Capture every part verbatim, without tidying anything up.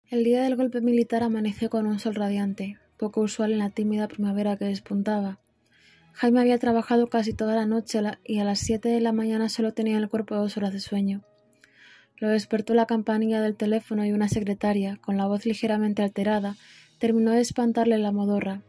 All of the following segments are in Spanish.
El día del golpe militar amaneció con un sol radiante, poco usual en la tímida primavera que despuntaba. Jaime había trabajado casi toda la noche y a las siete de la mañana solo tenía en el cuerpo dos horas de sueño. Lo despertó la campanilla del teléfono y una secretaria, con la voz ligeramente alterada, terminó de espantarle la modorra.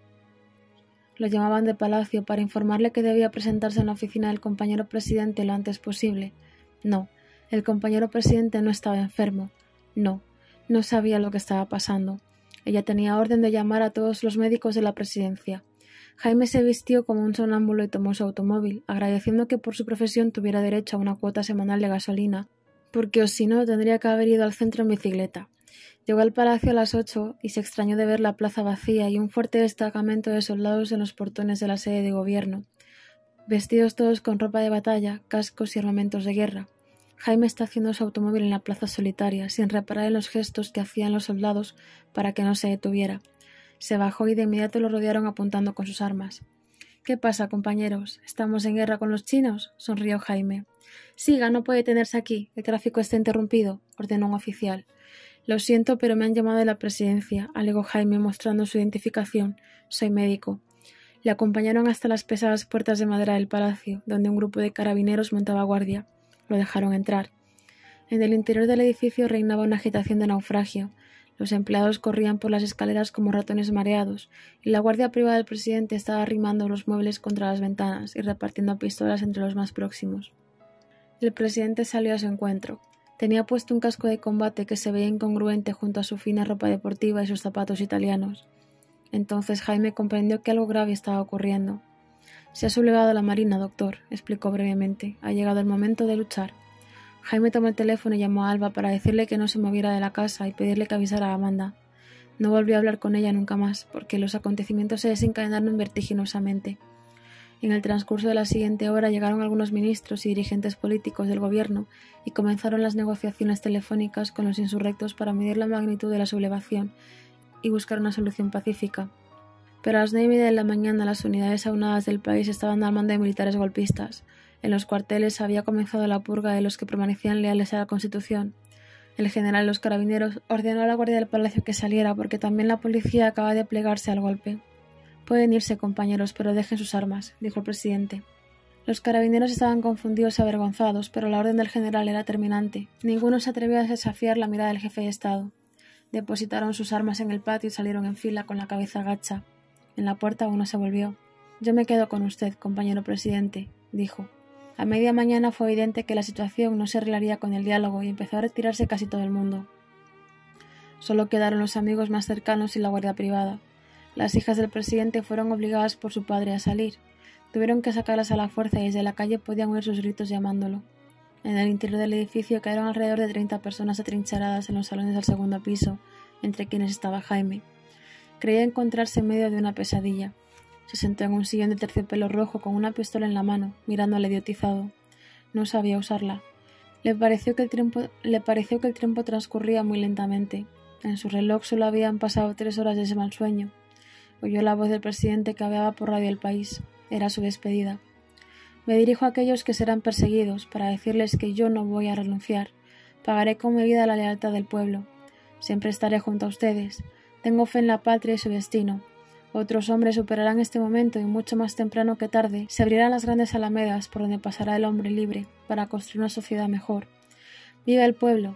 Lo llamaban de palacio para informarle que debía presentarse en la oficina del compañero presidente lo antes posible. No, el compañero presidente no estaba enfermo. No, no sabía lo que estaba pasando. Ella tenía orden de llamar a todos los médicos de la presidencia. Jaime se vistió como un sonámbulo y tomó su automóvil, agradeciendo que por su profesión tuviera derecho a una cuota semanal de gasolina, porque o si no tendría que haber ido al centro en bicicleta. Llegó al palacio a las ocho y se extrañó de ver la plaza vacía y un fuerte destacamento de soldados en los portones de la sede de gobierno, vestidos todos con ropa de batalla, cascos y armamentos de guerra. Jaime estacionó su automóvil en la plaza solitaria, sin reparar en los gestos que hacían los soldados para que no se detuviera. Se bajó y de inmediato lo rodearon apuntando con sus armas. «¿Qué pasa, compañeros? ¿Estamos en guerra con los chinos?», sonrió Jaime. «Siga, no puede tenerse aquí. El tráfico está interrumpido», ordenó un oficial. «Lo siento, pero me han llamado de la presidencia», alegó Jaime mostrando su identificación. «Soy médico». Le acompañaron hasta las pesadas puertas de madera del palacio, donde un grupo de carabineros montaba guardia. Lo dejaron entrar. En el interior del edificio reinaba una agitación de naufragio. Los empleados corrían por las escaleras como ratones mareados, y la guardia privada del presidente estaba arrimando los muebles contra las ventanas y repartiendo pistolas entre los más próximos. El presidente salió a su encuentro. Tenía puesto un casco de combate que se veía incongruente junto a su fina ropa deportiva y sus zapatos italianos. Entonces Jaime comprendió que algo grave estaba ocurriendo. «Se ha sublevado la marina, doctor», explicó brevemente. «Ha llegado el momento de luchar». Jaime tomó el teléfono y llamó a Alba para decirle que no se moviera de la casa y pedirle que avisara a Amanda. No volvió a hablar con ella nunca más, porque los acontecimientos se desencadenaron vertiginosamente. En el transcurso de la siguiente hora llegaron algunos ministros y dirigentes políticos del gobierno y comenzaron las negociaciones telefónicas con los insurrectos para medir la magnitud de la sublevación y buscar una solución pacífica. Pero a las nueve y media de la mañana las unidades aunadas del país estaban al mando de militares golpistas. En los cuarteles había comenzado la purga de los que permanecían leales a la Constitución. El general de los carabineros ordenó a la guardia del palacio que saliera porque también la policía acaba de plegarse al golpe. «Pueden irse, compañeros, pero dejen sus armas», dijo el presidente. Los carabineros estaban confundidos y avergonzados, pero la orden del general era terminante. Ninguno se atrevió a desafiar la mirada del jefe de Estado. Depositaron sus armas en el patio y salieron en fila con la cabeza gacha. En la puerta uno se volvió. «Yo me quedo con usted, compañero presidente», dijo. A media mañana fue evidente que la situación no se arreglaría con el diálogo y empezó a retirarse casi todo el mundo. Solo quedaron los amigos más cercanos y la guardia privada. Las hijas del presidente fueron obligadas por su padre a salir. Tuvieron que sacarlas a la fuerza y desde la calle podían oír sus gritos llamándolo. En el interior del edificio cayeron alrededor de treinta personas atrincheradas en los salones del segundo piso, entre quienes estaba Jaime. Creía encontrarse en medio de una pesadilla. Se sentó en un sillón de terciopelo rojo con una pistola en la mano, mirándole idiotizado. No sabía usarla. Le pareció que el tiempo, le pareció que el tiempo transcurría muy lentamente. En su reloj solo habían pasado tres horas de ese mal sueño. Oyó la voz del presidente que hablaba por radio del país. Era su despedida. «Me dirijo a aquellos que serán perseguidos para decirles que yo no voy a renunciar. Pagaré con mi vida la lealtad del pueblo. Siempre estaré junto a ustedes. Tengo fe en la patria y su destino. Otros hombres superarán este momento y mucho más temprano que tarde se abrirán las grandes alamedas por donde pasará el hombre libre para construir una sociedad mejor. ¡Viva el pueblo!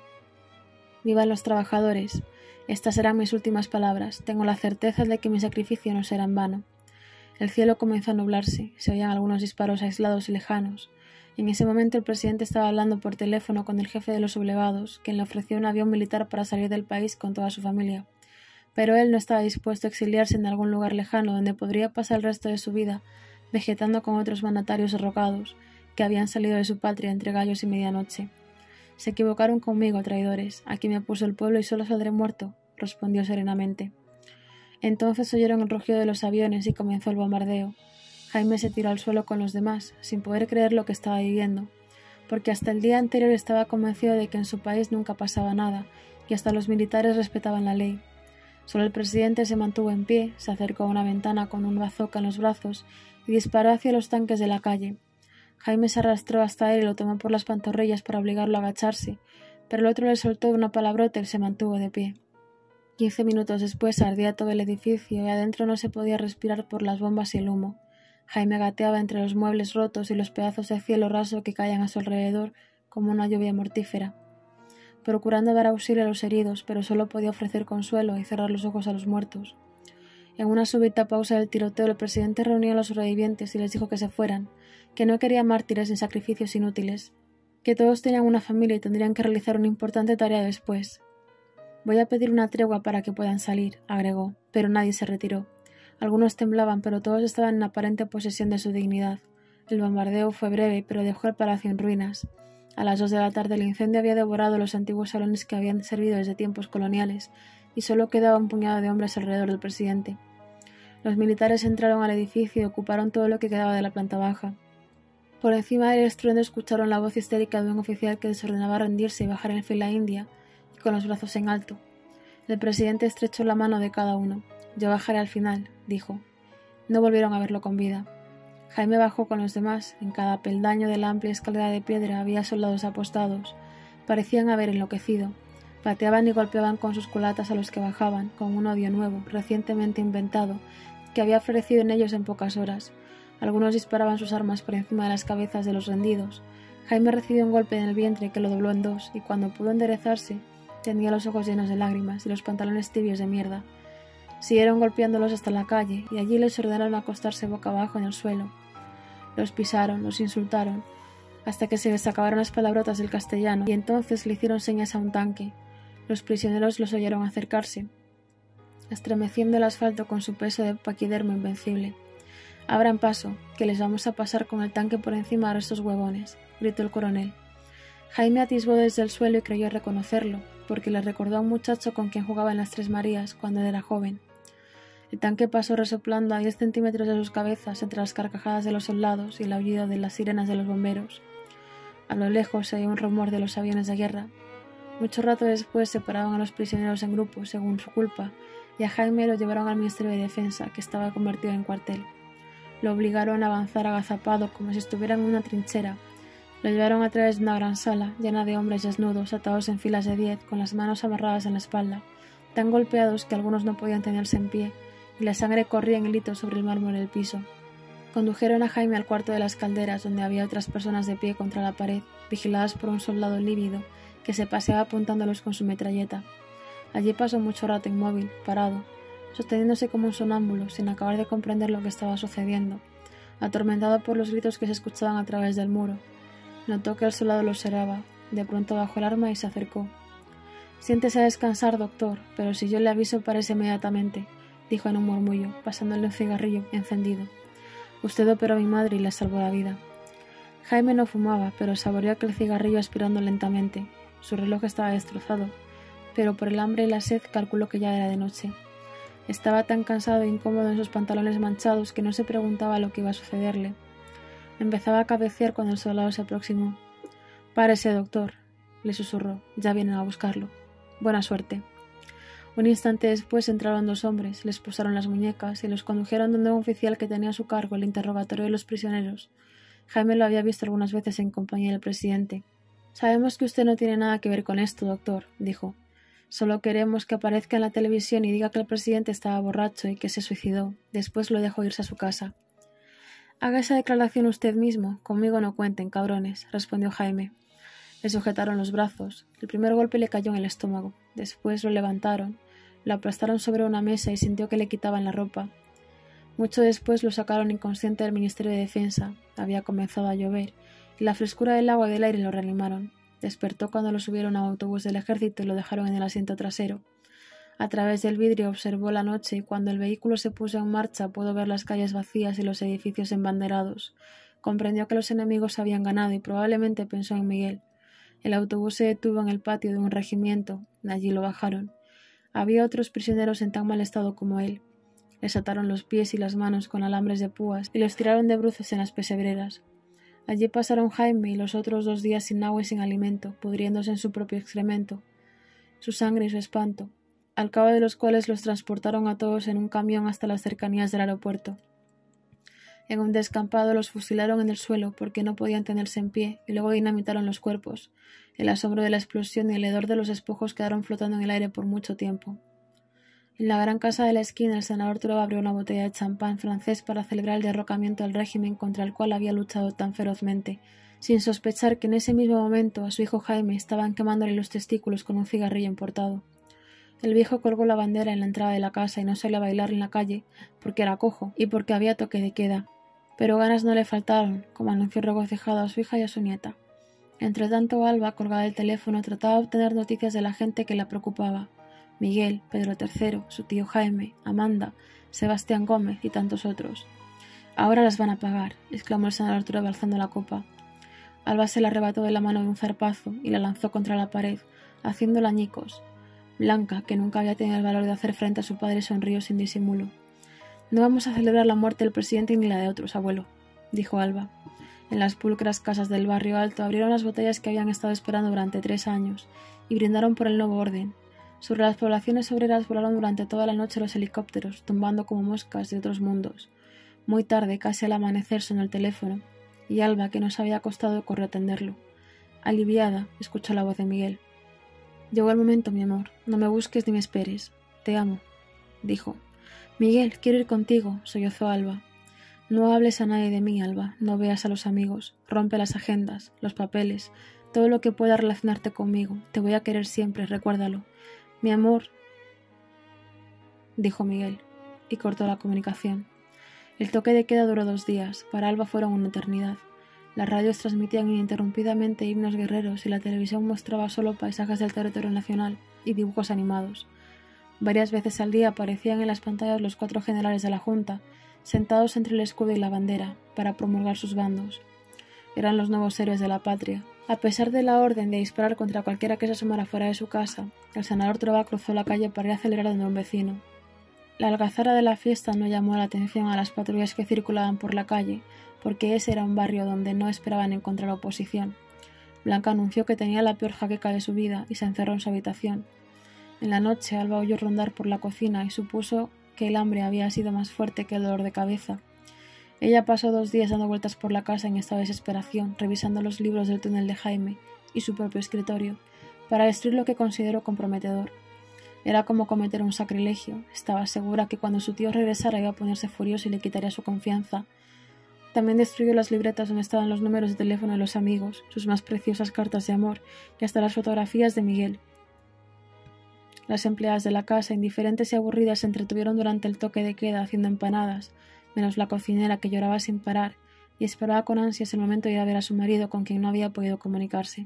¡Vivan los trabajadores! Estas serán mis últimas palabras. Tengo la certeza de que mi sacrificio no será en vano». El cielo comenzó a nublarse, se oían algunos disparos aislados y lejanos. En ese momento el presidente estaba hablando por teléfono con el jefe de los sublevados, quien le ofreció un avión militar para salir del país con toda su familia. Pero él no estaba dispuesto a exiliarse en algún lugar lejano donde podría pasar el resto de su vida, vegetando con otros mandatarios derrocados, que habían salido de su patria entre gallos y medianoche. «Se equivocaron conmigo, traidores. Aquí me puso el pueblo y solo saldré muerto», respondió serenamente. Entonces oyeron el rugido de los aviones y comenzó el bombardeo. Jaime se tiró al suelo con los demás, sin poder creer lo que estaba viviendo, porque hasta el día anterior estaba convencido de que en su país nunca pasaba nada, y hasta los militares respetaban la ley. Solo el presidente se mantuvo en pie, se acercó a una ventana con un bazooka en los brazos y disparó hacia los tanques de la calle. Jaime se arrastró hasta él y lo tomó por las pantorrillas para obligarlo a agacharse, pero el otro le soltó una palabrota y se mantuvo de pie. Quince minutos después ardía todo el edificio y adentro no se podía respirar por las bombas y el humo. Jaime gateaba entre los muebles rotos y los pedazos de cielo raso que caían a su alrededor como una lluvia mortífera, procurando dar auxilio a los heridos, pero solo podía ofrecer consuelo y cerrar los ojos a los muertos. En una súbita pausa del tiroteo, el presidente reunió a los sobrevivientes y les dijo que se fueran, que no quería mártires ni sacrificios inútiles, que todos tenían una familia y tendrían que realizar una importante tarea después. «Voy a pedir una tregua para que puedan salir», agregó, pero nadie se retiró. Algunos temblaban, pero todos estaban en aparente posesión de su dignidad. El bombardeo fue breve, pero dejó el palacio en ruinas. A las dos de la tarde el incendio había devorado los antiguos salones que habían servido desde tiempos coloniales, y solo quedaba un puñado de hombres alrededor del presidente. Los militares entraron al edificio y ocuparon todo lo que quedaba de la planta baja. Por encima del estruendo escucharon la voz histérica de un oficial que les ordenaba rendirse y bajar en fila india, y con los brazos en alto. El presidente estrechó la mano de cada uno. «Yo bajaré al final», dijo. No volvieron a verlo con vida. Jaime bajó con los demás. En cada peldaño de la amplia escalera de piedra había soldados apostados. Parecían haber enloquecido. Pateaban y golpeaban con sus culatas a los que bajaban, con un odio nuevo, recientemente inventado, que había florecido en ellos en pocas horas. Algunos disparaban sus armas por encima de las cabezas de los rendidos. Jaime recibió un golpe en el vientre que lo dobló en dos, y cuando pudo enderezarse, tenía los ojos llenos de lágrimas y los pantalones tibios de mierda. Siguieron golpeándolos hasta la calle, y allí les ordenaron acostarse boca abajo en el suelo. Los pisaron, los insultaron, hasta que se les acabaron las palabrotas del castellano, y entonces le hicieron señas a un tanque. Los prisioneros los oyeron acercarse, estremeciendo el asfalto con su peso de paquidermo invencible. «Abran paso, que les vamos a pasar con el tanque por encima a estos huevones», gritó el coronel. Jaime atisbó desde el suelo y creyó reconocerlo, porque le recordó a un muchacho con quien jugaba en las Tres Marías cuando era joven. El tanque pasó resoplando a diez centímetros de sus cabezas entre las carcajadas de los soldados y el aullido de las sirenas de los bomberos. A lo lejos se oía un rumor de los aviones de guerra. Mucho rato después separaban a los prisioneros en grupos, según su culpa, y a Jaime lo llevaron al Ministerio de Defensa, que estaba convertido en cuartel. Lo obligaron a avanzar agazapado como si estuviera en una trinchera. Lo llevaron a través de una gran sala, llena de hombres desnudos, atados en filas de diez, con las manos amarradas en la espalda, tan golpeados que algunos no podían tenerse en pie, y la sangre corría en hilitos sobre el mármol del piso. Condujeron a Jaime al cuarto de las calderas, donde había otras personas de pie contra la pared, vigiladas por un soldado lívido, que se paseaba apuntándolos con su metralleta. Allí pasó mucho rato inmóvil, parado, sosteniéndose como un sonámbulo, sin acabar de comprender lo que estaba sucediendo, atormentado por los gritos que se escuchaban a través del muro. Notó que el soldado lo observaba. De pronto bajó el arma y se acercó. «Siéntese a descansar, doctor, pero si yo le aviso, parece inmediatamente», dijo en un murmullo, pasándole un cigarrillo encendido. «Usted operó a mi madre y le salvó la vida». Jaime no fumaba, pero saboreó aquel cigarrillo aspirando lentamente. Su reloj estaba destrozado, pero por el hambre y la sed calculó que ya era de noche. Estaba tan cansado e incómodo en sus pantalones manchados que no se preguntaba lo que iba a sucederle. Empezaba a cabecear cuando el soldado se aproximó. «Párese, doctor», le susurró. «Ya vienen a buscarlo. Buena suerte». Un instante después entraron dos hombres, les posaron las muñecas y los condujeron donde un oficial que tenía a su cargo el interrogatorio de los prisioneros. Jaime lo había visto algunas veces en compañía del presidente. «Sabemos que usted no tiene nada que ver con esto, doctor», dijo. «Solo queremos que aparezca en la televisión y diga que el presidente estaba borracho y que se suicidó. Después lo dejó irse a su casa». «Haga esa declaración usted mismo. Conmigo no cuenten, cabrones», respondió Jaime. Le sujetaron los brazos. El primer golpe le cayó en el estómago. Después lo levantaron, lo aplastaron sobre una mesa y sintió que le quitaban la ropa. Mucho después lo sacaron inconsciente del Ministerio de Defensa. Había comenzado a llover, y la frescura del agua y del aire lo reanimaron. Despertó cuando lo subieron a un autobús del ejército y lo dejaron en el asiento trasero. A través del vidrio observó la noche y cuando el vehículo se puso en marcha pudo ver las calles vacías y los edificios embanderados. Comprendió que los enemigos habían ganado y probablemente pensó en Miguel. El autobús se detuvo en el patio de un regimiento. Allí lo bajaron. Había otros prisioneros en tan mal estado como él. Les ataron los pies y las manos con alambres de púas y los tiraron de bruces en las pesebreras. Allí pasaron Jaime y los otros dos días sin agua y sin alimento, pudriéndose en su propio excremento, su sangre y su espanto, al cabo de los cuales los transportaron a todos en un camión hasta las cercanías del aeropuerto. En un descampado los fusilaron en el suelo porque no podían tenerse en pie y luego dinamitaron los cuerpos. El asombro de la explosión y el hedor de los despojos quedaron flotando en el aire por mucho tiempo. En la gran casa de la esquina, el senador Trueba abrió una botella de champán francés para celebrar el derrocamiento del régimen contra el cual había luchado tan ferozmente, sin sospechar que en ese mismo momento a su hijo Jaime estaban quemándole los testículos con un cigarrillo importado. El viejo colgó la bandera en la entrada de la casa y no salió a bailar en la calle porque era cojo y porque había toque de queda. Pero ganas no le faltaron, como anunció regocijado a su hija y a su nieta. Entretanto, Alba, colgada del teléfono, trataba de obtener noticias de la gente que la preocupaba. Miguel, Pedro tercero, su tío Jaime, Amanda, Sebastián Gómez y tantos otros. «Ahora las van a pagar», exclamó el senador Trueba alzando la copa. Alba se la arrebató de la mano de un zarpazo y la lanzó contra la pared, haciéndola añicos. Blanca, que nunca había tenido el valor de hacer frente a su padre, sonrió sin disimulo. «No vamos a celebrar la muerte del presidente ni la de otros, abuelo», dijo Alba. En las pulcras casas del barrio alto abrieron las botellas que habían estado esperando durante tres años y brindaron por el nuevo orden. Sobre las poblaciones obreras volaron durante toda la noche los helicópteros, tumbando como moscas de otros mundos. Muy tarde, casi al amanecer, sonó el teléfono, y Alba, que no se había acostado, corrió a atenderlo. Aliviada, escuchó la voz de Miguel. «Llegó el momento, mi amor. No me busques ni me esperes. Te amo», dijo. «Miguel, quiero ir contigo», sollozó Alba. «No hables a nadie de mí, Alba. No veas a los amigos. Rompe las agendas, los papeles, todo lo que pueda relacionarte conmigo. Te voy a querer siempre, recuérdalo. Mi amor», dijo Miguel, y cortó la comunicación. El toque de queda duró dos días. Para Alba fueron una eternidad. Las radios transmitían ininterrumpidamente himnos guerreros y la televisión mostraba solo paisajes del territorio nacional y dibujos animados. Varias veces al día aparecían en las pantallas los cuatro generales de la Junta, sentados entre el escudo y la bandera, para promulgar sus bandos. Eran los nuevos héroes de la patria. A pesar de la orden de disparar contra cualquiera que se asomara fuera de su casa, el senador Trueba cruzó la calle para ir a celebrar donde un vecino. La algazara de la fiesta no llamó la atención a las patrullas que circulaban por la calle, porque ese era un barrio donde no esperaban encontrar oposición. Blanca anunció que tenía la peor jaqueca de su vida y se encerró en su habitación. En la noche, Alba oyó rondar por la cocina y supuso que el hambre había sido más fuerte que el dolor de cabeza. Ella pasó dos días dando vueltas por la casa en esta desesperación, revisando los libros del túnel de Jaime y su propio escritorio, para destruir lo que consideró comprometedor. Era como cometer un sacrilegio. Estaba segura que cuando su tío regresara iba a ponerse furioso y le quitaría su confianza. También destruyó las libretas donde estaban los números de teléfono de los amigos, sus más preciosas cartas de amor y hasta las fotografías de Miguel. Las empleadas de la casa, indiferentes y aburridas, se entretuvieron durante el toque de queda haciendo empanadas, menos la cocinera, que lloraba sin parar y esperaba con ansias el momento de ir a ver a su marido, con quien no había podido comunicarse.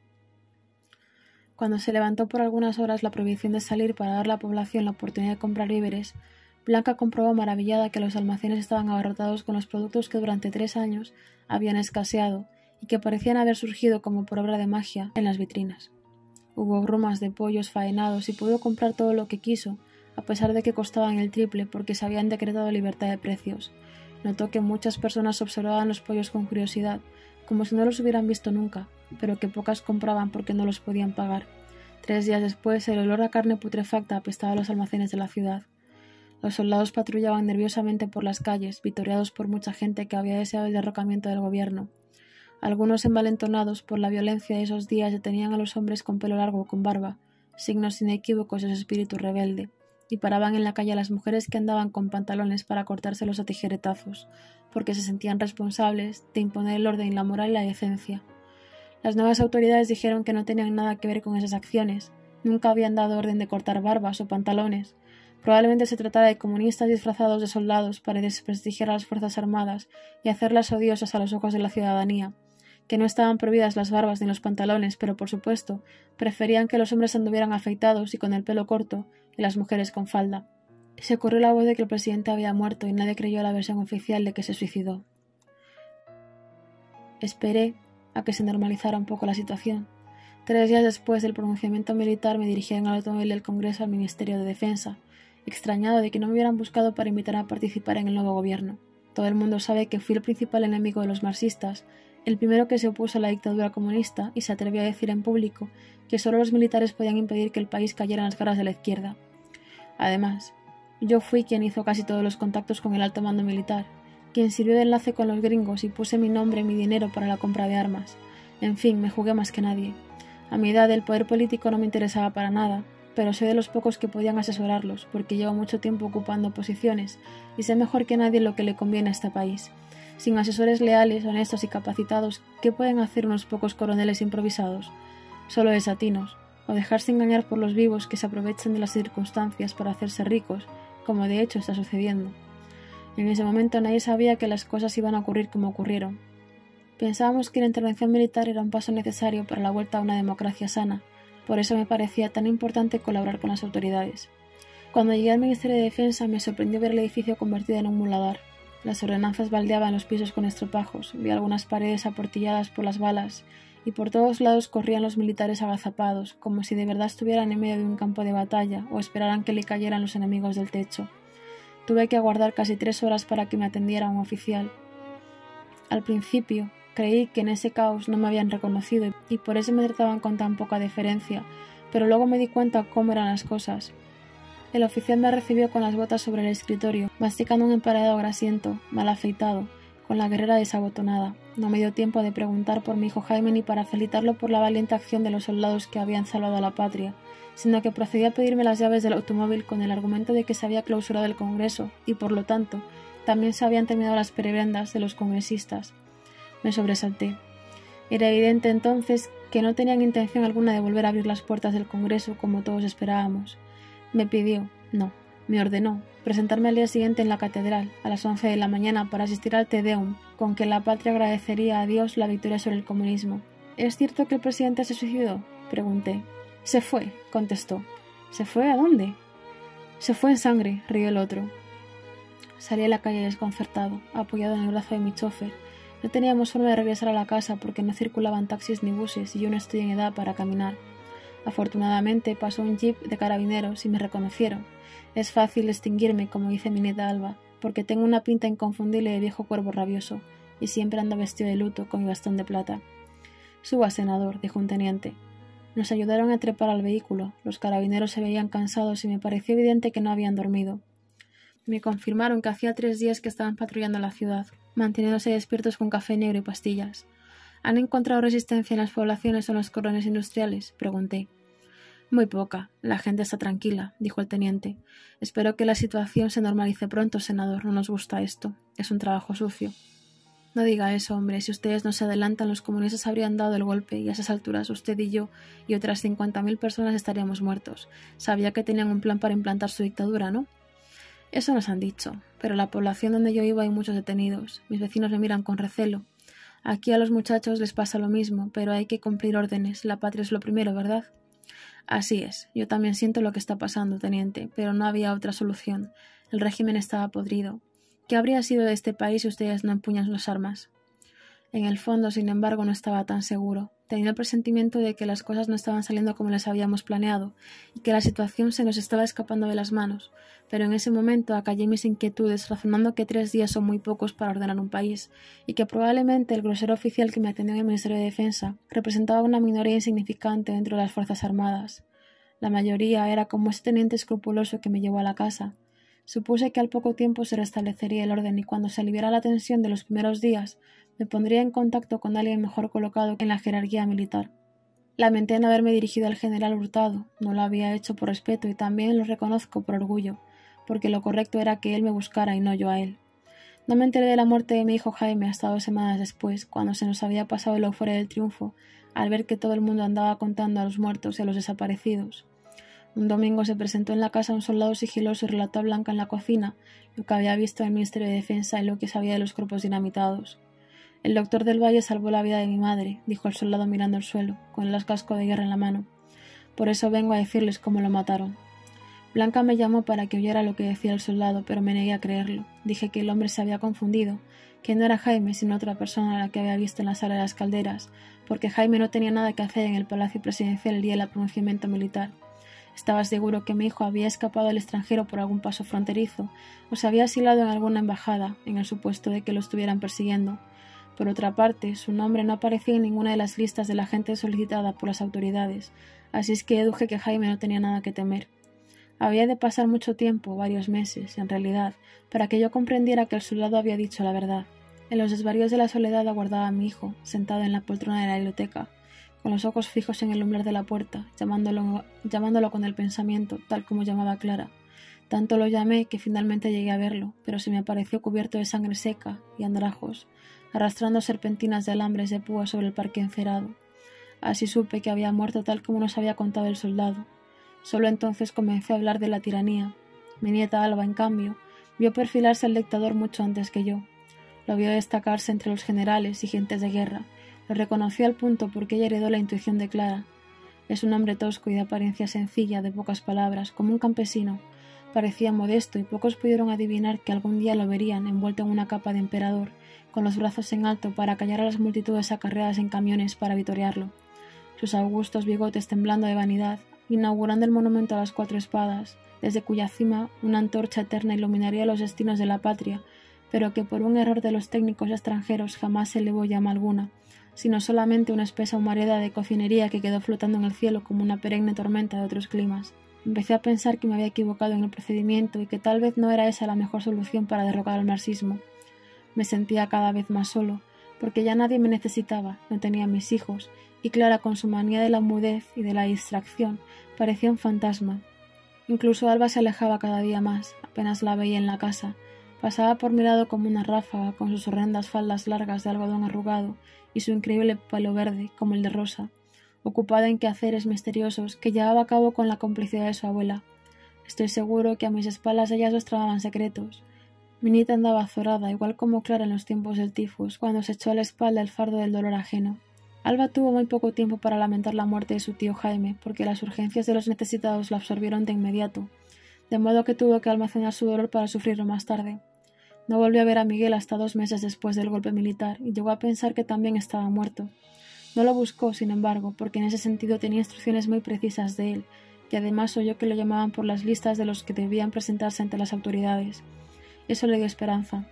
Cuando se levantó por algunas horas la prohibición de salir para dar a la población la oportunidad de comprar víveres, Blanca comprobó maravillada que los almacenes estaban abarrotados con los productos que durante tres años habían escaseado y que parecían haber surgido como por obra de magia en las vitrinas. Hubo rumas de pollos faenados y pudo comprar todo lo que quiso, a pesar de que costaban el triple porque se habían decretado libertad de precios. Notó que muchas personas observaban los pollos con curiosidad, como si no los hubieran visto nunca, pero que pocas compraban porque no los podían pagar. Tres días después, el olor a carne putrefacta apestaba los almacenes de la ciudad. Los soldados patrullaban nerviosamente por las calles, vitoreados por mucha gente que había deseado el derrocamiento del gobierno. Algunos, envalentonados por la violencia de esos días, detenían a los hombres con pelo largo o con barba, signos inequívocos de su espíritu rebelde, y paraban en la calle a las mujeres que andaban con pantalones para cortárselos a tijeretazos, porque se sentían responsables de imponer el orden, la moral y la decencia. Las nuevas autoridades dijeron que no tenían nada que ver con esas acciones, nunca habían dado orden de cortar barbas o pantalones. Probablemente se trataba de comunistas disfrazados de soldados para desprestigiar a las fuerzas armadas y hacerlas odiosas a los ojos de la ciudadanía, que no estaban prohibidas las barbas ni los pantalones, pero por supuesto preferían que los hombres anduvieran afeitados y con el pelo corto y las mujeres con falda. Se corrió la voz de que el presidente había muerto y nadie creyó la versión oficial de que se suicidó. Esperé a que se normalizara un poco la situación. Tres días después del pronunciamiento militar me dirigí en el automóvil del Congreso al Ministerio de Defensa, extrañado de que no me hubieran buscado para invitar a participar en el nuevo gobierno. Todo el mundo sabe que fui el principal enemigo de los marxistas, el primero que se opuso a la dictadura comunista y se atrevió a decir en público que solo los militares podían impedir que el país cayera en las garras de la izquierda. Además, yo fui quien hizo casi todos los contactos con el alto mando militar, quien sirvió de enlace con los gringos y puse mi nombre y mi dinero para la compra de armas. En fin, me jugué más que nadie. A mi edad el poder político no me interesaba para nada, pero soy de los pocos que podían asesorarlos, porque llevo mucho tiempo ocupando posiciones y sé mejor que nadie lo que le conviene a este país. Sin asesores leales, honestos y capacitados, ¿qué pueden hacer unos pocos coroneles improvisados? Solo desatinos, o dejarse engañar por los vivos que se aprovechan de las circunstancias para hacerse ricos, como de hecho está sucediendo. En ese momento nadie sabía que las cosas iban a ocurrir como ocurrieron. Pensábamos que la intervención militar era un paso necesario para la vuelta a una democracia sana, por eso me parecía tan importante colaborar con las autoridades. Cuando llegué al Ministerio de Defensa me sorprendió ver el edificio convertido en un muladar. Las ordenanzas baldeaban los pisos con estropajos, vi algunas paredes aportilladas por las balas, y por todos lados corrían los militares agazapados, como si de verdad estuvieran en medio de un campo de batalla o esperaran que le cayeran los enemigos del techo. Tuve que aguardar casi tres horas para que me atendiera un oficial. Al principio, creí que en ese caos no me habían reconocido y por eso me trataban con tan poca deferencia, pero luego me di cuenta cómo eran las cosas. El oficial me recibió con las botas sobre el escritorio, masticando un emparedado grasiento, mal afeitado, con la guerrera desabotonada. No me dio tiempo de preguntar por mi hijo Jaime ni para felicitarlo por la valiente acción de los soldados que habían salvado a la patria, sino que procedí a pedirme las llaves del automóvil con el argumento de que se había clausurado el Congreso y, por lo tanto, también se habían terminado las prebendas de los congresistas. Me sobresalté. Era evidente entonces que no tenían intención alguna de volver a abrir las puertas del Congreso como todos esperábamos. Me pidió, no, me ordenó, presentarme al día siguiente en la catedral, a las once de la mañana, para asistir al Te Deum, con que la patria agradecería a Dios la victoria sobre el comunismo. ¿Es cierto que el presidente se suicidó?, pregunté. Se fue, contestó. ¿Se fue a dónde? Se fue en sangre, rió el otro. Salí a la calle desconcertado, apoyado en el brazo de mi chofer. No teníamos forma de regresar a la casa porque no circulaban taxis ni buses y yo no estoy en edad para caminar. Afortunadamente pasó un jeep de carabineros y me reconocieron. Es fácil distinguirme, como dice mi nieta Alba, porque tengo una pinta inconfundible de viejo cuervo rabioso y siempre ando vestido de luto con mi bastón de plata. Suba, senador, dijo un teniente. Nos ayudaron a trepar al vehículo. Los carabineros se veían cansados y me pareció evidente que no habían dormido. Me confirmaron que hacía tres días que estaban patrullando la ciudad, manteniéndose despiertos con café negro y pastillas. ¿Han encontrado resistencia en las poblaciones o en los cordones industriales?, pregunté. Muy poca. La gente está tranquila, dijo el teniente. Espero que la situación se normalice pronto, senador. No nos gusta esto. Es un trabajo sucio. No diga eso, hombre. Si ustedes no se adelantan, los comunistas habrían dado el golpe y a esas alturas usted y yo y otras cincuenta mil personas estaríamos muertos. Sabía que tenían un plan para implantar su dictadura, ¿no? Eso nos han dicho, pero en la población donde yo vivo hay muchos detenidos. Mis vecinos me miran con recelo. Aquí a los muchachos les pasa lo mismo, pero hay que cumplir órdenes. La patria es lo primero, ¿verdad? Así es. Yo también siento lo que está pasando, teniente, pero no había otra solución. El régimen estaba podrido. ¿Qué habría sido de este país si ustedes no empuñan las armas? En el fondo, sin embargo, no estaba tan seguro. Tenía el presentimiento de que las cosas no estaban saliendo como les habíamos planeado y que la situación se nos estaba escapando de las manos, pero en ese momento acallé mis inquietudes razonando que tres días son muy pocos para ordenar un país y que probablemente el grosero oficial que me atendió en el Ministerio de Defensa representaba una minoría insignificante dentro de las Fuerzas Armadas. La mayoría era como ese teniente escrupuloso que me llevó a la casa. Supuse que al poco tiempo se restablecería el orden y cuando se aliviara la tensión de los primeros días me pondría en contacto con alguien mejor colocado en la jerarquía militar. Lamenté no haberme dirigido al general Hurtado, no lo había hecho por respeto y también lo reconozco por orgullo, porque lo correcto era que él me buscara y no yo a él. No me enteré de la muerte de mi hijo Jaime hasta dos semanas después, cuando se nos había pasado la euforia del triunfo, al ver que todo el mundo andaba contando a los muertos y a los desaparecidos. Un domingo se presentó en la casa un soldado sigiloso y relató a Blanca en la cocina lo que había visto en el Ministerio de Defensa y lo que sabía de los cuerpos dinamitados. El doctor del Valle salvó la vida de mi madre, dijo el soldado mirando el suelo, con el casco de guerra en la mano. Por eso vengo a decirles cómo lo mataron. Blanca me llamó para que oyera lo que decía el soldado, pero me negué a creerlo. Dije que el hombre se había confundido, que no era Jaime, sino otra persona a la que había visto en la sala de las calderas, porque Jaime no tenía nada que hacer en el Palacio Presidencial el día del pronunciamiento militar. Estaba seguro que mi hijo había escapado al extranjero por algún paso fronterizo, o se había asilado en alguna embajada, en el supuesto de que lo estuvieran persiguiendo. Por otra parte, su nombre no aparecía en ninguna de las listas de la gente solicitada por las autoridades, así es que deduje que Jaime no tenía nada que temer. Había de pasar mucho tiempo, varios meses, en realidad, para que yo comprendiera que el soldado había dicho la verdad. En los desvaríos de la soledad aguardaba a mi hijo, sentado en la poltrona de la biblioteca, con los ojos fijos en el umbral de la puerta, llamándolo, llamándolo con el pensamiento, tal como llamaba Clara. Tanto lo llamé que finalmente llegué a verlo, pero se me apareció cubierto de sangre seca y andrajos, arrastrando serpentinas de alambres de púa sobre el parque encerado. Así supe que había muerto tal como nos había contado el soldado. Solo entonces comencé a hablar de la tiranía. Mi nieta Alba, en cambio, vio perfilarse al dictador mucho antes que yo. Lo vio destacarse entre los generales y gentes de guerra. Lo reconoció al punto porque ella heredó la intuición de Clara. Es un hombre tosco y de apariencia sencilla, de pocas palabras, como un campesino. Parecía modesto y pocos pudieron adivinar que algún día lo verían envuelto en una capa de emperador, con los brazos en alto para callar a las multitudes acarreadas en camiones para vitorearlo. Sus augustos bigotes temblando de vanidad, inaugurando el monumento a las cuatro espadas, desde cuya cima una antorcha eterna iluminaría los destinos de la patria, pero que por un error de los técnicos extranjeros jamás se elevó llama alguna, sino solamente una espesa humareda de cocinería que quedó flotando en el cielo como una perenne tormenta de otros climas. Empecé a pensar que me había equivocado en el procedimiento y que tal vez no era esa la mejor solución para derrocar al marxismo. Me sentía cada vez más solo, porque ya nadie me necesitaba, no tenía mis hijos, y Clara, con su manía de la mudez y de la distracción, parecía un fantasma. Incluso Alba se alejaba cada día más, apenas la veía en la casa. Pasaba por mi lado como una ráfaga, con sus horrendas faldas largas de algodón arrugado y su increíble pelo verde, como el de Rosa, ocupada en quehaceres misteriosos que llevaba a cabo con la complicidad de su abuela. Estoy seguro que a mis espaldas ellas dos tramaban secretos. Mi nieta andaba azorada, igual como Clara en los tiempos del tifus, cuando se echó a la espalda el fardo del dolor ajeno. Alba tuvo muy poco tiempo para lamentar la muerte de su tío Jaime, porque las urgencias de los necesitados la absorbieron de inmediato, de modo que tuvo que almacenar su dolor para sufrirlo más tarde. No volvió a ver a Miguel hasta dos meses después del golpe militar, y llegó a pensar que también estaba muerto. No lo buscó, sin embargo, porque en ese sentido tenía instrucciones muy precisas de él, y además oyó que lo llamaban por las listas de los que debían presentarse ante las autoridades. Eso le dio esperanza.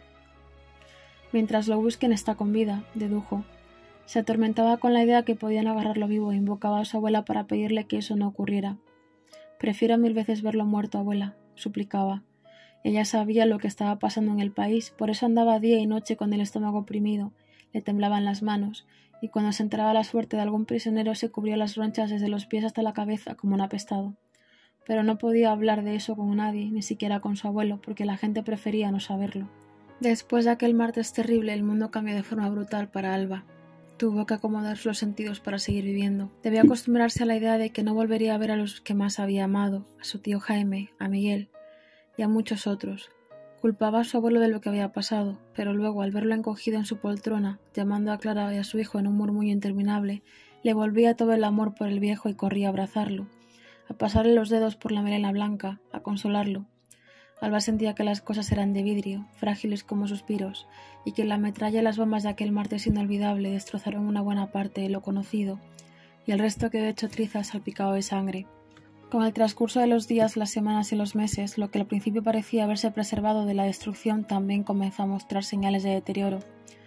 Mientras lo busquen está con vida, dedujo. Se atormentaba con la idea que podían agarrarlo vivo e invocaba a su abuela para pedirle que eso no ocurriera. «Prefiero mil veces verlo muerto, abuela», suplicaba. Ella sabía lo que estaba pasando en el país, por eso andaba día y noche con el estómago oprimido, le temblaban las manos, y cuando se enteraba la suerte de algún prisionero se cubría las ronchas desde los pies hasta la cabeza como un apestado. Pero no podía hablar de eso con nadie, ni siquiera con su abuelo, porque la gente prefería no saberlo. Después de aquel martes terrible, el mundo cambió de forma brutal para Alba. Tuvo que acomodarse los sentidos para seguir viviendo. Debió acostumbrarse a la idea de que no volvería a ver a los que más había amado, a su tío Jaime, a Miguel y a muchos otros. Culpaba a su abuelo de lo que había pasado, pero luego, al verlo encogido en su poltrona, llamando a Clara y a su hijo en un murmullo interminable, le volvía todo el amor por el viejo y corría a abrazarlo, a pasarle los dedos por la melena blanca, a consolarlo. Alba sentía que las cosas eran de vidrio, frágiles como suspiros, y que la metralla y las bombas de aquel martes inolvidable destrozaron una buena parte de lo conocido, y el resto quedó hecho trizas salpicado de sangre. Con el transcurso de los días, las semanas y los meses, lo que al principio parecía haberse preservado de la destrucción también comenzó a mostrar señales de deterioro.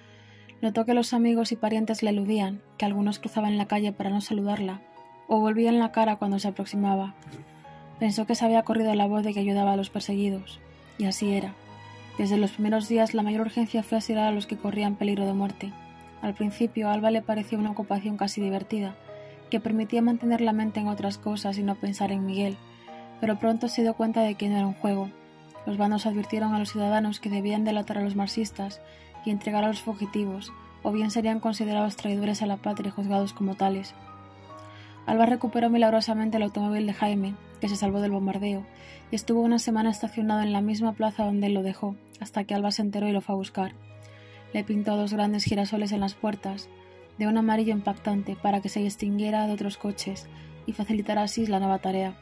Notó que los amigos y parientes le eludían, que algunos cruzaban la calle para no saludarla, o volvían la cara cuando se aproximaba. Pensó que se había corrido la voz de que ayudaba a los perseguidos, y así era. Desde los primeros días la mayor urgencia fue asilar a los que corrían peligro de muerte. Al principio a Alba le pareció una ocupación casi divertida, que permitía mantener la mente en otras cosas y no pensar en Miguel, pero pronto se dio cuenta de que no era un juego. Los bandos advirtieron a los ciudadanos que debían delatar a los marxistas y entregar a los fugitivos, o bien serían considerados traidores a la patria y juzgados como tales. Alba recuperó milagrosamente el automóvil de Jaime, que se salvó del bombardeo, y estuvo una semana estacionado en la misma plaza donde él lo dejó, hasta que Alba se enteró y lo fue a buscar. Le pintó dos grandes girasoles en las puertas, de un amarillo impactante para que se distinguiera de otros coches y facilitara así la nueva tarea.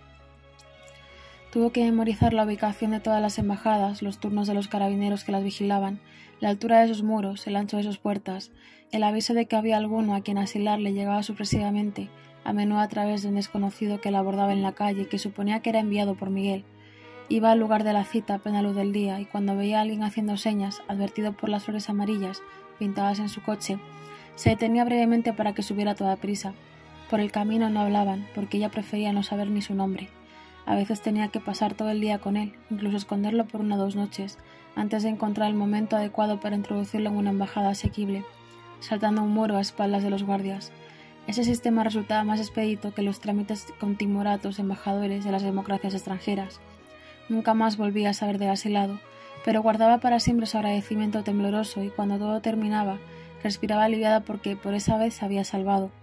Tuvo que memorizar la ubicación de todas las embajadas, los turnos de los carabineros que las vigilaban, la altura de sus muros, el ancho de sus puertas, el aviso de que había alguno a quien asilar le llegaba sorpresivamente, a menudo a través de un desconocido que la abordaba en la calle y que suponía que era enviado por Miguel. Iba al lugar de la cita a plena luz del día y cuando veía a alguien haciendo señas, advertido por las flores amarillas pintadas en su coche, se detenía brevemente para que subiera a toda prisa. Por el camino no hablaban, porque ella prefería no saber ni su nombre. A veces tenía que pasar todo el día con él, incluso esconderlo por una o dos noches, antes de encontrar el momento adecuado para introducirlo en una embajada asequible, saltando un muro a espaldas de los guardias. Ese sistema resultaba más expedito que los trámites con timoratos embajadores de las democracias extranjeras. Nunca más volvía a saber de Asilado, pero guardaba para siempre su agradecimiento tembloroso y cuando todo terminaba, respiraba aliviada porque por esa vez se había salvado.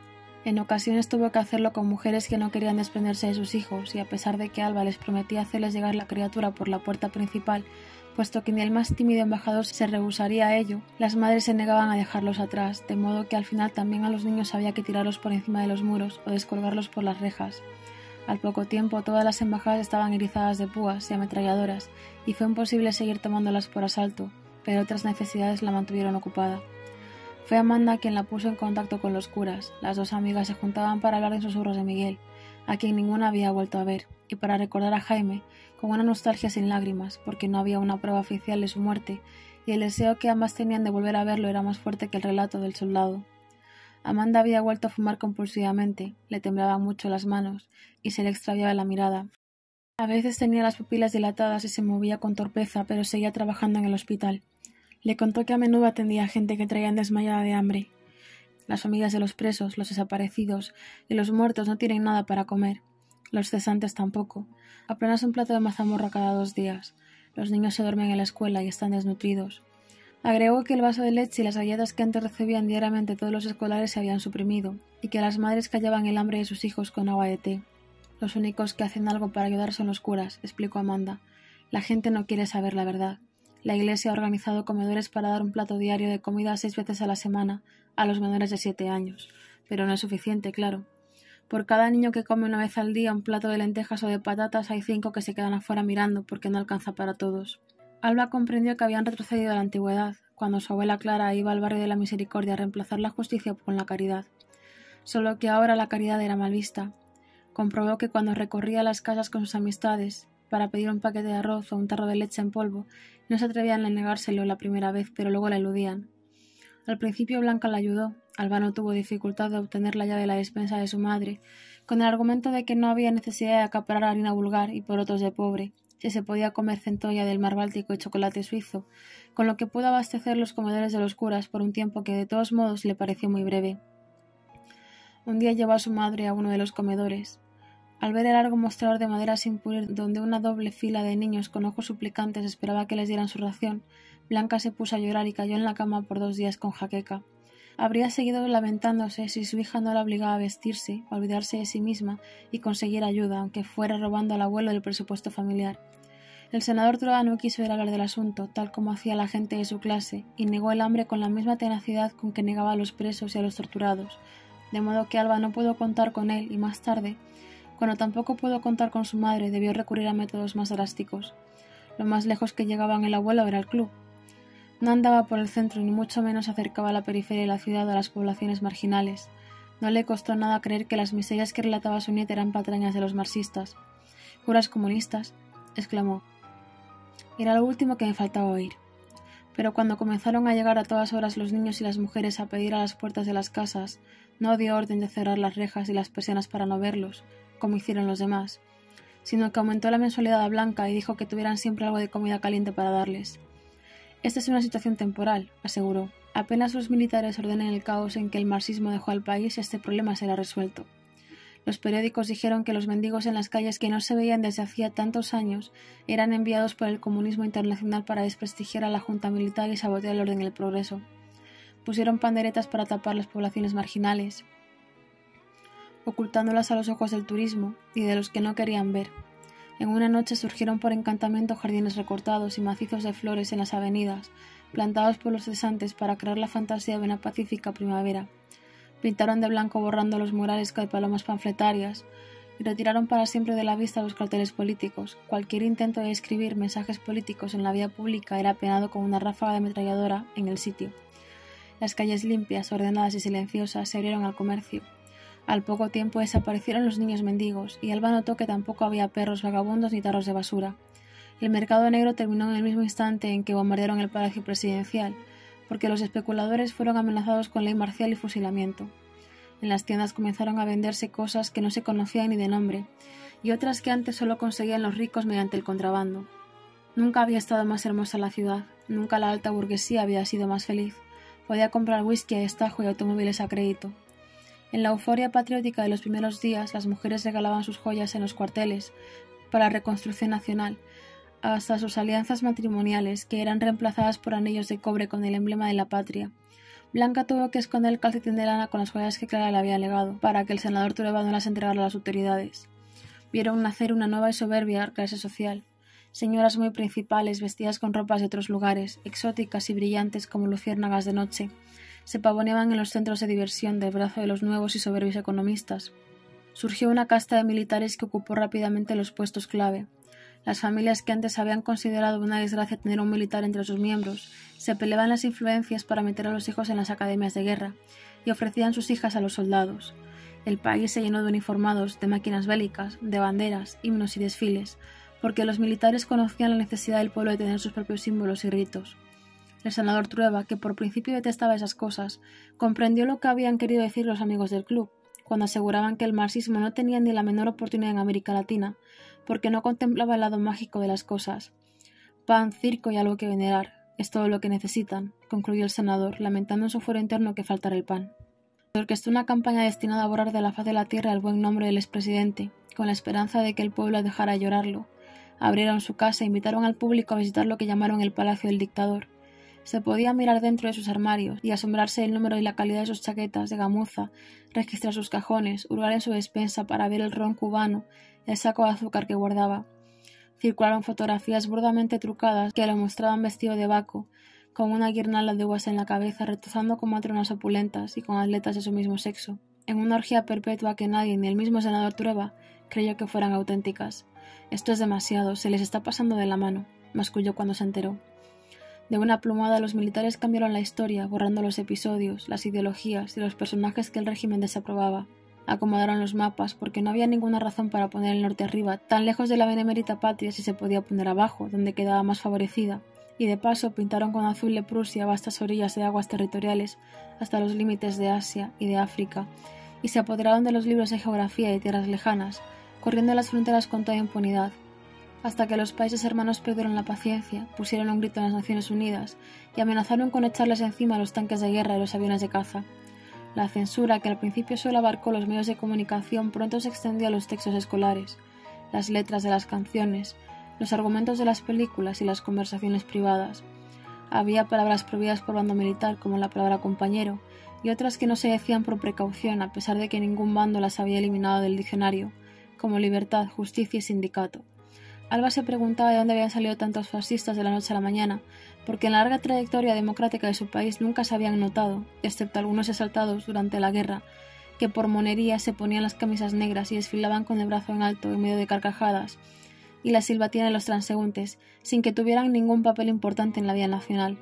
En ocasiones tuvo que hacerlo con mujeres que no querían desprenderse de sus hijos y a pesar de que Alba les prometía hacerles llegar la criatura por la puerta principal, puesto que ni el más tímido embajador se rehusaría a ello, las madres se negaban a dejarlos atrás, de modo que al final también a los niños había que tirarlos por encima de los muros o descolgarlos por las rejas. Al poco tiempo todas las embajadas estaban erizadas de púas y ametralladoras y fue imposible seguir tomándolas por asalto, pero otras necesidades la mantuvieron ocupada. Fue Amanda quien la puso en contacto con los curas. Las dos amigas se juntaban para hablar en susurros de Miguel, a quien ninguna había vuelto a ver, y para recordar a Jaime, con una nostalgia sin lágrimas, porque no había una prueba oficial de su muerte, y el deseo que ambas tenían de volver a verlo era más fuerte que el relato del soldado. Amanda había vuelto a fumar compulsivamente, le temblaban mucho las manos, y se le extraviaba la mirada. A veces tenía las pupilas dilatadas y se movía con torpeza, pero seguía trabajando en el hospital. Le contó que a menudo atendía a gente que traían desmayada de hambre. Las familias de los presos, los desaparecidos y los muertos no tienen nada para comer. Los cesantes tampoco. Apenas un plato de mazamorra cada dos días. Los niños se duermen en la escuela y están desnutridos. Agregó que el vaso de leche y las galletas que antes recibían diariamente todos los escolares se habían suprimido y que las madres callaban el hambre de sus hijos con agua de té. Los únicos que hacen algo para ayudar son los curas, explicó Amanda. La gente no quiere saber la verdad. La Iglesia ha organizado comedores para dar un plato diario de comida seis veces a la semana a los menores de siete años, pero no es suficiente, claro. Por cada niño que come una vez al día un plato de lentejas o de patatas hay cinco que se quedan afuera mirando porque no alcanza para todos. Alba comprendió que habían retrocedido a la antigüedad, cuando su abuela Clara iba al barrio de la Misericordia a reemplazar la justicia con la caridad. Solo que ahora la caridad era mal vista. Comprobó que cuando recorría las casas con sus amistades para pedir un paquete de arroz o un tarro de leche en polvo, no se atrevían a negárselo la primera vez, pero luego la eludían. Al principio Blanca la ayudó. Alba no tuvo dificultad de obtener la llave de la despensa de su madre, con el argumento de que no había necesidad de acaparar harina vulgar y porotos de pobre, si se podía comer centolla del mar Báltico y chocolate suizo, con lo que pudo abastecer los comedores de los curas por un tiempo que de todos modos le pareció muy breve. Un día llevó a su madre a uno de los comedores. Al ver el largo mostrador de madera sin pulir donde una doble fila de niños con ojos suplicantes esperaba que les dieran su ración, Blanca se puso a llorar y cayó en la cama por dos días con jaqueca. Habría seguido lamentándose si su hija no la obligaba a vestirse, a olvidarse de sí misma y conseguir ayuda, aunque fuera robando al abuelo del presupuesto familiar. El senador Trueba no quiso ir a hablar del asunto, tal como hacía la gente de su clase, y negó el hambre con la misma tenacidad con que negaba a los presos y a los torturados, de modo que Alba no pudo contar con él y más tarde, cuando tampoco pudo contar con su madre, debió recurrir a métodos más drásticos. Lo más lejos que llegaba en el abuelo era el club. No andaba por el centro ni mucho menos acercaba a la periferia de la ciudad o a las poblaciones marginales. No le costó nada creer que las miserias que relataba su nieta eran patrañas de los marxistas. «¿Curas comunistas?», exclamó. Era lo último que me faltaba oír. Pero cuando comenzaron a llegar a todas horas los niños y las mujeres a pedir a las puertas de las casas, no dio orden de cerrar las rejas y las persianas para no verlos, como hicieron los demás, sino que aumentó la mensualidad a Blanca y dijo que tuvieran siempre algo de comida caliente para darles. «Esta es una situación temporal», aseguró. «Apenas los militares ordenen el caos en que el marxismo dejó al país, este problema será resuelto». Los periódicos dijeron que los mendigos en las calles que no se veían desde hacía tantos años eran enviados por el comunismo internacional para desprestigiar a la junta militar y sabotear el orden y el progreso. Pusieron panderetas para tapar las poblaciones marginales, ocultándolas a los ojos del turismo y de los que no querían ver. En una noche surgieron por encantamiento jardines recortados y macizos de flores en las avenidas, plantados por los cesantes para crear la fantasía de una pacífica primavera. Pintaron de blanco borrando los murales de palomas panfletarias y retiraron para siempre de la vista los carteles políticos. Cualquier intento de escribir mensajes políticos en la vía pública era penado con una ráfaga de ametralladora en el sitio. Las calles limpias, ordenadas y silenciosas se abrieron al comercio. Al poco tiempo desaparecieron los niños mendigos y Alba notó que tampoco había perros vagabundos ni tarros de basura. El mercado negro terminó en el mismo instante en que bombardearon el palacio presidencial, porque los especuladores fueron amenazados con ley marcial y fusilamiento. En las tiendas comenzaron a venderse cosas que no se conocían ni de nombre, y otras que antes solo conseguían los ricos mediante el contrabando. Nunca había estado más hermosa la ciudad, nunca la alta burguesía había sido más feliz. Podía comprar whisky a destajo y automóviles a crédito. En la euforia patriótica de los primeros días, las mujeres regalaban sus joyas en los cuarteles para la reconstrucción nacional, hasta sus alianzas matrimoniales, que eran reemplazadas por anillos de cobre con el emblema de la patria. Blanca tuvo que esconder el calcetín de lana con las joyas que Clara le había legado, para que el senador Trueba no las entregara a las autoridades. Vieron nacer una nueva y soberbia clase social. Señoras muy principales, vestidas con ropas de otros lugares, exóticas y brillantes como luciérnagas de noche, se pavoneaban en los centros de diversión del brazo de los nuevos y soberbios economistas. Surgió una casta de militares que ocupó rápidamente los puestos clave. Las familias que antes habían considerado una desgracia tener un militar entre sus miembros, se peleaban las influencias para meter a los hijos en las academias de guerra y ofrecían sus hijas a los soldados. El país se llenó de uniformados, de máquinas bélicas, de banderas, himnos y desfiles, porque los militares conocían la necesidad del pueblo de tener sus propios símbolos y ritos. El senador Trueba, que por principio detestaba esas cosas, comprendió lo que habían querido decir los amigos del club, cuando aseguraban que el marxismo no tenía ni la menor oportunidad en América Latina, porque no contemplaba el lado mágico de las cosas. Pan, circo y algo que venerar, es todo lo que necesitan, concluyó el senador, lamentando en su fuero interno que faltara el pan. Se orquestó una campaña destinada a borrar de la faz de la tierra el buen nombre del expresidente, con la esperanza de que el pueblo dejara de llorarlo. Abrieron su casa e invitaron al público a visitar lo que llamaron el Palacio del Dictador. Se podía mirar dentro de sus armarios y asombrarse del número y la calidad de sus chaquetas de gamuza, registrar sus cajones, hurgar en su despensa para ver el ron cubano, el saco de azúcar que guardaba. Circularon fotografías burdamente trucadas que lo mostraban vestido de Baco, con una guirnalda de uvas en la cabeza, retozando como matronas opulentas y con atletas de su mismo sexo, en una orgía perpetua que nadie, ni el mismo senador Trueba, creyó que fueran auténticas. Esto es demasiado, se les está pasando de la mano, masculló cuando se enteró. De una plumada los militares cambiaron la historia, borrando los episodios, las ideologías y los personajes que el régimen desaprobaba. Acomodaron los mapas porque no había ninguna razón para poner el norte arriba, tan lejos de la benemérita patria si se podía poner abajo, donde quedaba más favorecida, y de paso pintaron con azul de Prusia vastas orillas de aguas territoriales hasta los límites de Asia y de África, y se apoderaron de los libros de geografía y tierras lejanas, corriendo las fronteras con toda impunidad, hasta que los países hermanos perdieron la paciencia, pusieron un grito en las Naciones Unidas y amenazaron con echarles encima los tanques de guerra y los aviones de caza. La censura, que al principio solo abarcó los medios de comunicación, pronto se extendió a los textos escolares, las letras de las canciones, los argumentos de las películas y las conversaciones privadas. Había palabras prohibidas por bando militar, como la palabra compañero, y otras que no se decían por precaución, a pesar de que ningún bando las había eliminado del diccionario, como libertad, justicia y sindicato. Alba se preguntaba de dónde habían salido tantos fascistas de la noche a la mañana, porque en la larga trayectoria democrática de su país nunca se habían notado, excepto algunos exaltados durante la guerra, que por monería se ponían las camisas negras y desfilaban con el brazo en alto en medio de carcajadas, y la silbatina de los transeúntes, sin que tuvieran ningún papel importante en la vida nacional.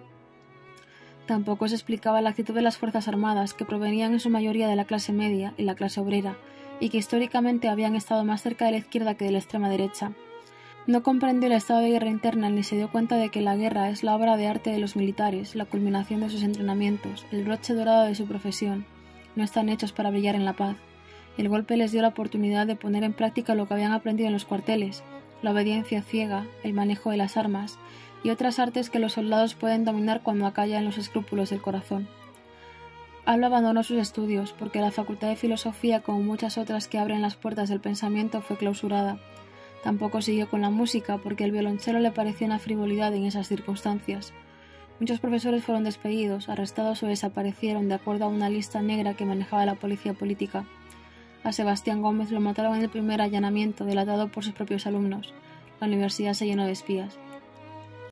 Tampoco se explicaba la actitud de las Fuerzas Armadas, que provenían en su mayoría de la clase media y la clase obrera, y que históricamente habían estado más cerca de la izquierda que de la extrema derecha. No comprendió el estado de guerra interna ni se dio cuenta de que la guerra es la obra de arte de los militares, la culminación de sus entrenamientos, el broche dorado de su profesión. No están hechos para brillar en la paz. El golpe les dio la oportunidad de poner en práctica lo que habían aprendido en los cuarteles, la obediencia ciega, el manejo de las armas y otras artes que los soldados pueden dominar cuando acallan los escrúpulos del corazón. Alba abandonó sus estudios porque la Facultad de Filosofía, como muchas otras que abren las puertas del pensamiento, fue clausurada. Tampoco siguió con la música porque el violonchelo le parecía una frivolidad en esas circunstancias. Muchos profesores fueron despedidos, arrestados o desaparecieron de acuerdo a una lista negra que manejaba la policía política. A Sebastián Gómez lo mataron en el primer allanamiento, delatado por sus propios alumnos. La universidad se llenó de espías.